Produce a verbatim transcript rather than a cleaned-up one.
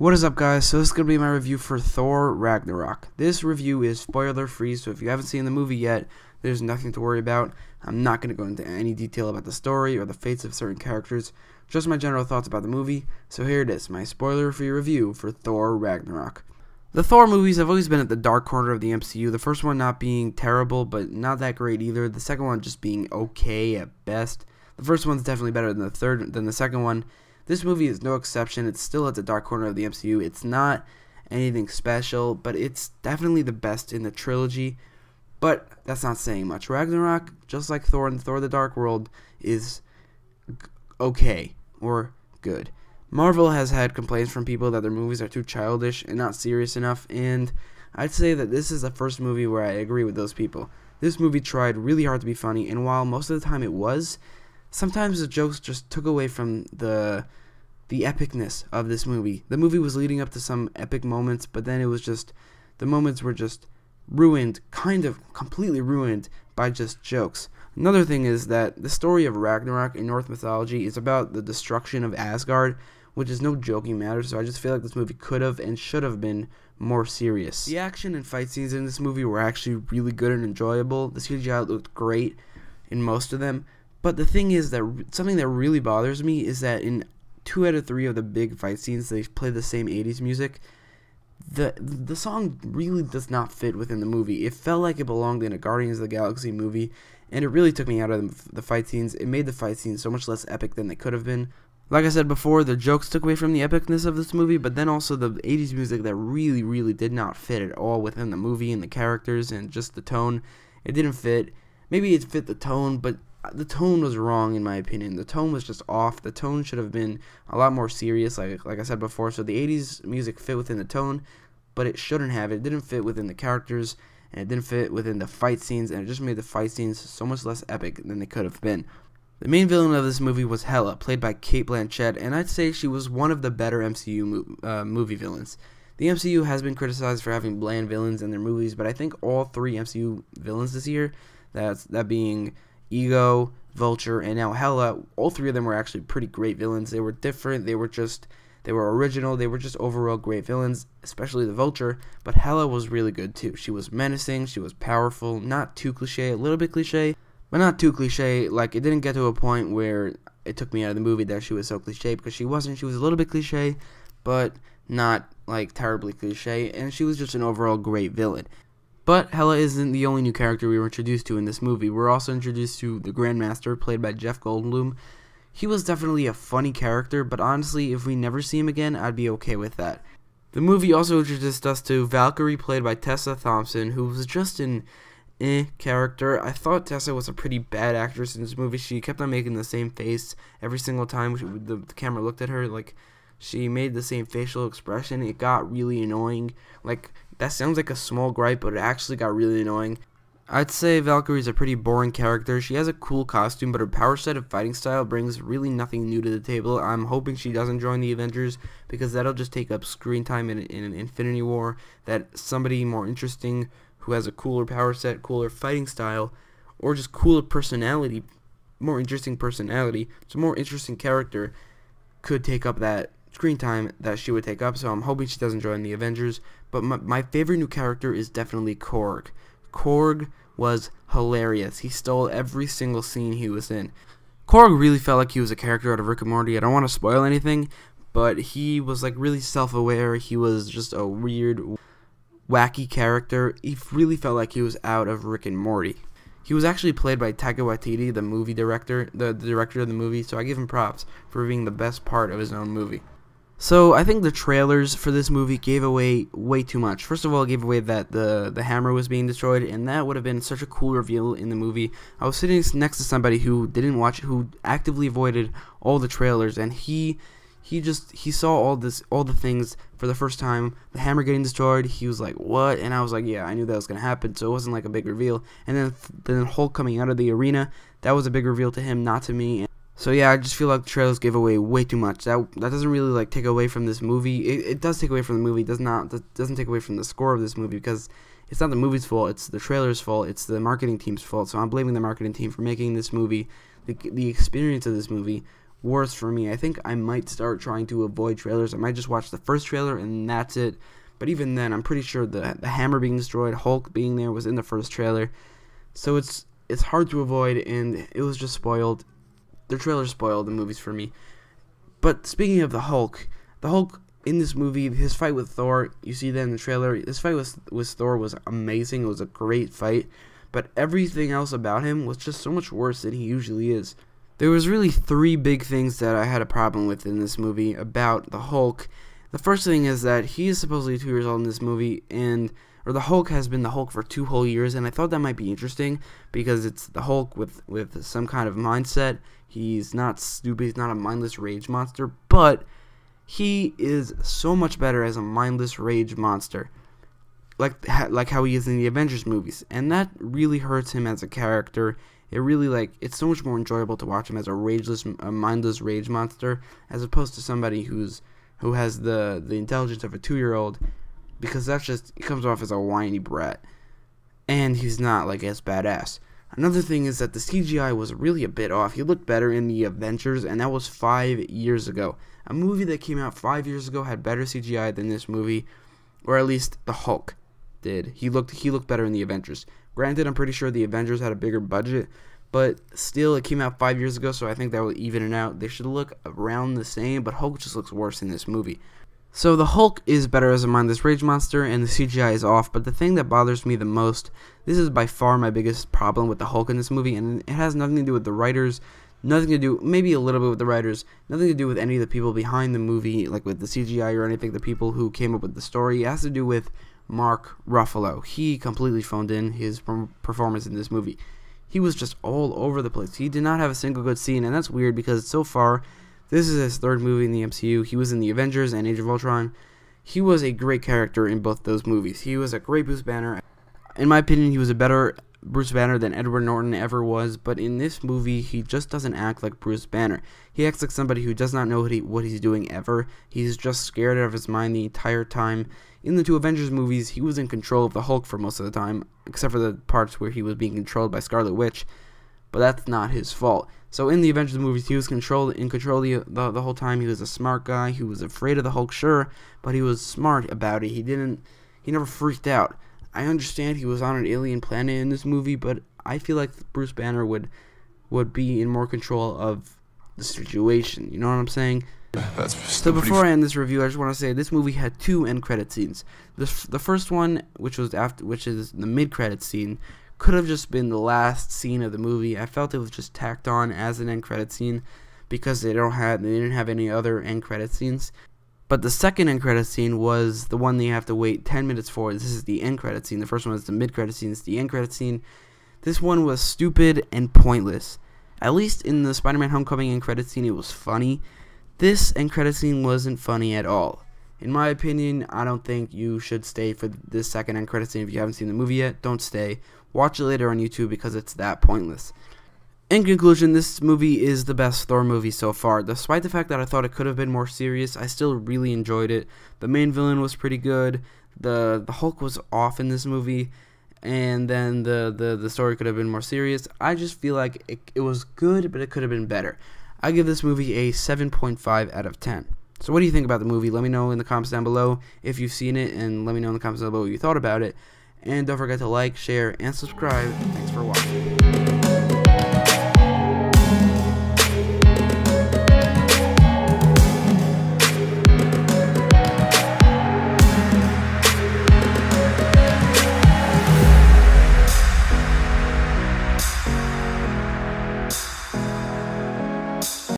What is up, guys? So this is going to be my review for Thor Ragnarok. This review is spoiler free, so if you haven't seen the movie yet, there's nothing to worry about. I'm not going to go into any detail about the story or the fates of certain characters, just my general thoughts about the movie. So here it is, my spoiler free review for Thor Ragnarok. The Thor movies have always been at the dark corner of the M C U, the first one not being terrible, but not that great either, the second one just being okay at best. The first one's definitely better than the third than the second one. This movie is no exception. It's still at the dark corner of the M C U. It's not anything special, but it's definitely the best in the trilogy. But that's not saying much. Ragnarok, just like Thor and Thor the Dark World, is okay or good. Marvel has had complaints from people that their movies are too childish and not serious enough, and I'd say that this is the first movie where I agree with those people. This movie tried really hard to be funny, and while most of the time it was, sometimes the jokes just took away from the the epicness of this movie. The movie was leading up to some epic moments, but then it was just, the moments were just ruined, kind of completely ruined by just jokes. Another thing is that the story of Ragnarok in Norse mythology is about the destruction of Asgard, which is no joking matter, so I just feel like this movie could have and should have been more serious. The action and fight scenes in this movie were actually really good and enjoyable. The C G I looked great in most of them. But the thing is that something that really bothers me is that in two out of three of the big fight scenes, they play the same eighties music. The the song really does not fit within the movie. It felt like it belonged in a Guardians of the Galaxy movie, and it really took me out of the fight scenes. It made the fight scenes so much less epic than they could have been. Like I said before, the jokes took away from the epicness of this movie, but then also the eighties music that really, really did not fit at all within the movie and the characters and just the tone. It didn't fit. Maybe it fit the tone, but the tone was wrong in my opinion. The tone was just off. The tone should have been a lot more serious, like like I said before. So the eighties music fit within the tone, but it shouldn't have. It didn't fit within the characters, and it didn't fit within the fight scenes, and it just made the fight scenes so much less epic than they could have been. The main villain of this movie was Hela, played by Cate Blanchett, and I'd say she was one of the better M C U mo uh, movie villains. The M C U has been criticized for having bland villains in their movies, but I think all three M C U villains this year, that's that being Ego, Vulture, and now Hela, all three of them were actually pretty great villains. They were different, they were just, they were original, they were just overall great villains, especially the Vulture, but Hela was really good too. She was menacing, she was powerful, not too cliche, a little bit cliche, but not too cliche. Like, it didn't get to a point where it took me out of the movie that she was so cliche, because she wasn't. She was a little bit cliche, but not, like, terribly cliche, and she was just an overall great villain. But Hela isn't the only new character we were introduced to in this movie. We're also introduced to the Grandmaster, played by Jeff Goldblum. He was definitely a funny character, but honestly, if we never see him again, I'd be okay with that. The movie also introduced us to Valkyrie, played by Tessa Thompson, who was just an eh character. I thought Tessa was a pretty bad actress in this movie. She kept on making the same face every single time she, the, the camera looked at her. Like, she made the same facial expression. It got really annoying. Like, that sounds like a small gripe, but it actually got really annoying. I'd say Valkyrie's a pretty boring character. She has a cool costume, but her power set and fighting style brings really nothing new to the table. I'm hoping she doesn't join the Avengers, because that'll just take up screen time in, in an Infinity War. That somebody more interesting, who has a cooler power set, cooler fighting style, or just cooler personality, more interesting personality, so more interesting character, could take up that screen time that she would take up. So I'm hoping she doesn't join the Avengers. But my, my favorite new character is definitely Korg. Korg was hilarious. He stole every single scene he was in. Korg really felt like he was a character out of Rick and Morty. I don't want to spoil anything, but he was like really self-aware. He was just a weird, wacky character. He really felt like he was out of Rick and Morty. He was actually played by Taika Waititi, the movie director, the, the director of the movie, so I give him props for being the best part of his own movie. So I think the trailers for this movie gave away way too much. First of all, it gave away that the, the hammer was being destroyed, and that would have been such a cool reveal in the movie. I was sitting next to somebody who didn't watch, who actively avoided all the trailers, and he he just, he saw all this, all the things for the first time. The hammer getting destroyed, he was like, what? And I was like, yeah, I knew that was going to happen, so it wasn't like a big reveal. And then, then Hulk coming out of the arena, that was a big reveal to him, not to me. So yeah, I just feel like the trailers gave away way too much. That that doesn't really like take away from this movie. It, it does take away from the movie. It does not that doesn't take away from the score of this movie, because it's not the movie's fault. It's the trailer's fault. It's the marketing team's fault. So I'm blaming the marketing team for making this movie, the the experience of this movie, worse for me. I think I might start trying to avoid trailers. I might just watch the first trailer and that's it. But even then, I'm pretty sure the the hammer being destroyed, Hulk being there, was in the first trailer. So it's it's hard to avoid, and it was just spoiled. The trailer spoiled the movies for me. But speaking of the Hulk, the Hulk in this movie, his fight with Thor, you see that in the trailer. This fight with with Thor was amazing. It was a great fight. But everything else about him was just so much worse than he usually is. There was really three big things that I had a problem with in this movie about the Hulk. The first thing is that he is supposedly two years old in this movie, and or the Hulk has been the Hulk for two whole years, and I thought that might be interesting because it's the Hulk with, with some kind of mindset. He's not stupid, he's not a mindless rage monster, but he is so much better as a mindless rage monster. Like like how he is in the Avengers movies, and that really hurts him as a character. It really, like, it's so much more enjoyable to watch him as a rageless, a mindless rage monster, as opposed to somebody who's who has the the intelligence of a two-year-old, because that's just, he comes off as a whiny brat, and he's not like as badass. Another thing is that the C G I was really a bit off. He looked better in the Avengers, and that was five years ago. A movie that came out five years ago had better C G I than this movie, or at least the Hulk did. He looked he looked better in the Avengers. Granted, I'm pretty sure the Avengers had a bigger budget, but still, it came out five years ago, so I think that will even it out. They should look around the same, but Hulk just looks worse in this movie. So the Hulk is better as a mindless rage monster, and the C G I is off, but the thing that bothers me the most, this is by far my biggest problem with the Hulk in this movie, and it has nothing to do with the writers, nothing to do, maybe a little bit with the writers, nothing to do with any of the people behind the movie, like with the C G I or anything, the people who came up with the story. It has to do with Mark Ruffalo. He completely phoned in his performance in this movie. He was just all over the place. He did not have a single good scene, and that's weird because so far, this is his third movie in the M C U. He was in the Avengers and Age of Ultron. He was a great character in both those movies. He was a great Bruce Banner. In my opinion, he was a better Bruce Banner than Edward Norton ever was, but in this movie, he just doesn't act like Bruce Banner. He acts like somebody who does not know what, he, what he's doing ever. He's just scared out of his mind the entire time. In the two Avengers movies, he was in control of the Hulk for most of the time, except for the parts where he was being controlled by Scarlet Witch, but that's not his fault. So in the Avengers movies, he was controlled in control the, the the whole time. He was a smart guy. He was afraid of the Hulk, sure, but he was smart about it. He didn't. He never freaked out. I understand he was on an alien planet in this movie, but I feel like Bruce Banner would would be in more control of the situation. You know what I'm saying? That's so before I end this review, I just want to say this movie had two end credit scenes. The f the first one, which was after, which is the mid credit scene, could have just been the last scene of the movie. I felt it was just tacked on as an end credit scene because they don't have they didn't have any other end credit scenes. But the second end credit scene was the one that you have to wait ten minutes for. This is the end credit scene. The first one is the mid credit scene. It's the end credit scene. This one was stupid and pointless. At least in the Spider-Man Homecoming end credit scene, it was funny. This end credit scene wasn't funny at all. In my opinion, I don't think you should stay for this second end credit scene. If you haven't seen the movie yet, don't stay. Watch it later on YouTube because it's that pointless. In conclusion, this movie is the best Thor movie so far. Despite the fact that I thought it could have been more serious, I still really enjoyed it. The main villain was pretty good. The the Hulk was off in this movie. And then the, the, the story could have been more serious. I just feel like it, it was good, but it could have been better. I give this movie a seven point five out of ten. So what do you think about the movie? Let me know in the comments down below if you've seen it, and let me know in the comments down below what you thought about it. And don't forget to like, share, and subscribe. Thanks for watching.